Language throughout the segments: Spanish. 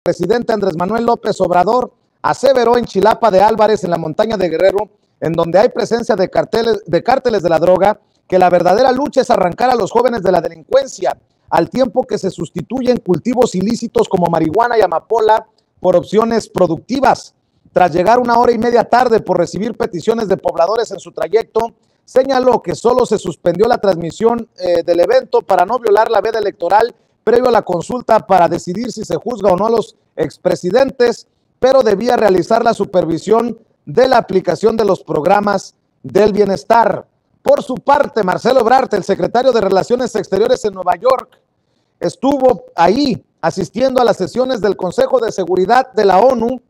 presidente Andrés Manuel López Obrador aseveró en Chilapa de Álvarez, en la montaña de Guerrero, en donde hay presencia de cárteles de la droga, que la verdadera lucha es arrancar a los jóvenes de la delincuencia, al tiempo que se sustituyen cultivos ilícitos como marihuana y amapola por opciones productivas. Tras llegar 1 hora y media tarde por recibir peticiones de pobladores en su trayecto, señaló que solo se suspendió la transmisión del evento para no violar la veda electoral previo a la consulta para decidir si se juzga o no a los expresidentes, pero debía realizar la supervisión de la aplicación de los programas del bienestar. Por su parte, Marcelo Ebrard, el secretario de Relaciones Exteriores en Nueva York, estuvo ahí asistiendo a las sesiones del Consejo de Seguridad de la ONU,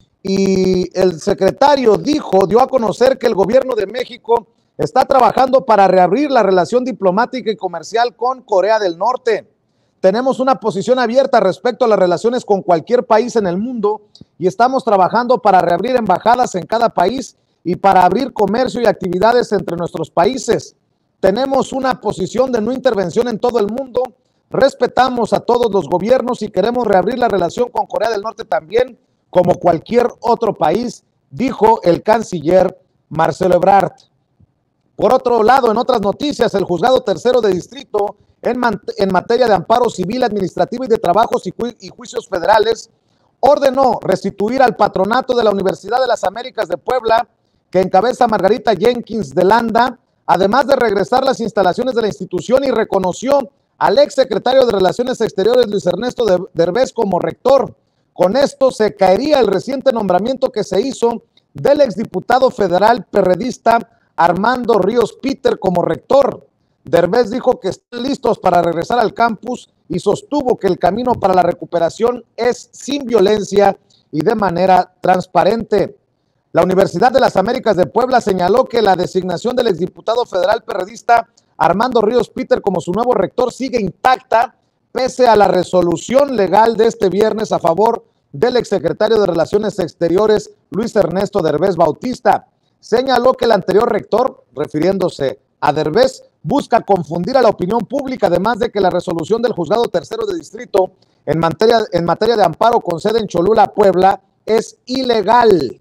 y el secretario dio a conocer que el gobierno de México está trabajando para reabrir la relación diplomática y comercial con Corea del Norte. Tenemos una posición abierta respecto a las relaciones con cualquier país en el mundo y estamos trabajando para reabrir embajadas en cada país y para abrir comercio y actividades entre nuestros países. Tenemos una posición de no intervención en todo el mundo, respetamos a todos los gobiernos y queremos reabrir la relación con Corea del Norte también, como cualquier otro país, dijo el canciller Marcelo Ebrard. Por otro lado, en otras noticias, el Juzgado Tercero de Distrito en materia de amparo civil, administrativo y de trabajos y juicios federales ordenó restituir al patronato de la Universidad de las Américas de Puebla, que encabeza Margarita Jenkins de Landa, además de regresar las instalaciones de la institución, y reconoció al exsecretario de Relaciones Exteriores Luis Ernesto Derbez como rector. Con esto se caería el reciente nombramiento que se hizo del exdiputado federal perredista Armando Ríos Peter como rector. Derbez dijo que están listos para regresar al campus y sostuvo que el camino para la recuperación es sin violencia y de manera transparente. La Universidad de las Américas de Puebla señaló que la designación del exdiputado federal perredista Armando Ríos Peter como su nuevo rector sigue intacta, pese a la resolución legal de este viernes a favor del exsecretario de Relaciones Exteriores Luis Ernesto Derbez Bautista. Señaló que el anterior rector, refiriéndose a Derbez, busca confundir a la opinión pública, además de que la resolución del Juzgado Tercero de Distrito en materia de amparo con sede en Cholula, Puebla, es ilegal.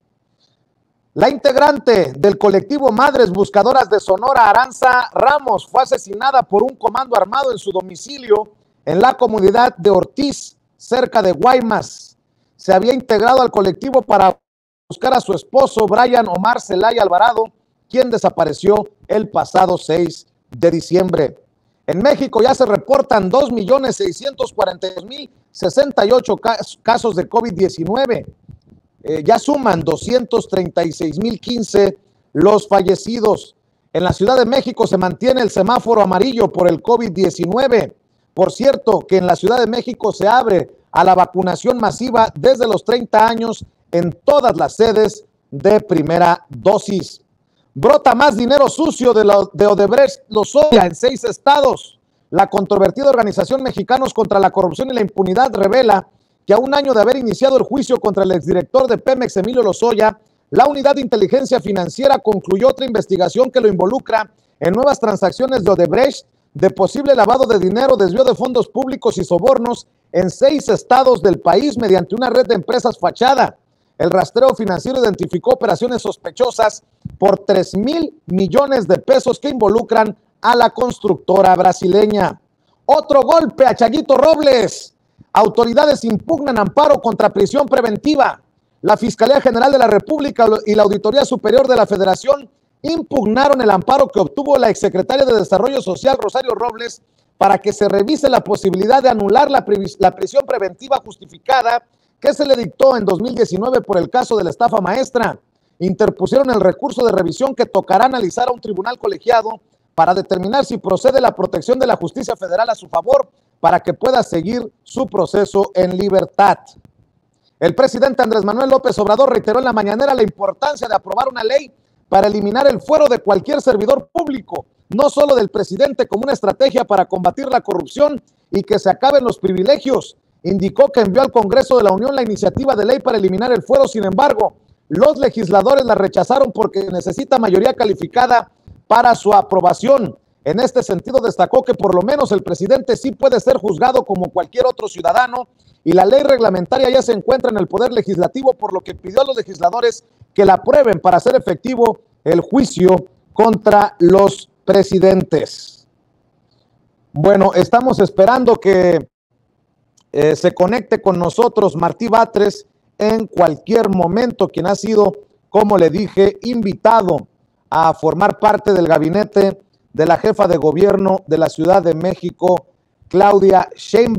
La integrante del colectivo Madres Buscadoras de Sonora, Aranza Ramos, fue asesinada por un comando armado en su domicilio en la comunidad de Ortiz, cerca de Guaymas. Se había integrado al colectivo para buscar a su esposo, Brian Omar Zelaya Alvarado, quien desapareció el pasado 6 de diciembre. En México ya se reportan 2.642.068 casos de COVID-19. Ya suman 236.015 los fallecidos. En la Ciudad de México se mantiene el semáforo amarillo por el COVID-19. Por cierto, que en la Ciudad de México se abre a la vacunación masiva desde los 30 años en todas las sedes de primera dosis. Brota más dinero sucio de Odebrecht Lozoya en 6 estados. La controvertida organización Mexicanos contra la Corrupción y la Impunidad revela que a un año de haber iniciado el juicio contra el exdirector de Pemex, Emilio Lozoya, la Unidad de Inteligencia Financiera concluyó otra investigación que lo involucra en nuevas transacciones de Odebrecht, de posible lavado de dinero, desvío de fondos públicos y sobornos en 6 estados del país mediante una red de empresas fachada. El rastreo financiero identificó operaciones sospechosas por 3,000 millones de pesos que involucran a la constructora brasileña. Otro golpe a Chayito Robles. Autoridades impugnan amparo contra prisión preventiva. La Fiscalía General de la República y la Auditoría Superior de la Federación impugnaron el amparo que obtuvo la exsecretaria de Desarrollo Social, Rosario Robles, para que se revise la posibilidad de anular la prisión preventiva justificada que se le dictó en 2019 por el caso de la estafa maestra. Interpusieron el recurso de revisión que tocará analizar a un tribunal colegiado para determinar si procede la protección de la justicia federal a su favor para que pueda seguir su proceso en libertad. El presidente Andrés Manuel López Obrador reiteró en la mañanera la importancia de aprobar una ley para eliminar el fuero de cualquier servidor público, no solo del presidente, como una estrategia para combatir la corrupción y que se acaben los privilegios. Indicó que envió al Congreso de la Unión la iniciativa de ley para eliminar el fuero. Sin embargo, los legisladores la rechazaron porque necesita mayoría calificada para su aprobación. En este sentido, destacó que por lo menos el presidente sí puede ser juzgado como cualquier otro ciudadano y la ley reglamentaria ya se encuentra en el Poder Legislativo, por lo que pidió a los legisladores que la aprueben para hacer efectivo el juicio contra los presidentes. Bueno, estamos esperando que se conecte con nosotros Martí Batres en cualquier momento, quien ha sido, como le dije, invitado a formar parte del gabinete de la jefa de gobierno de la Ciudad de México, Claudia Sheinbaum.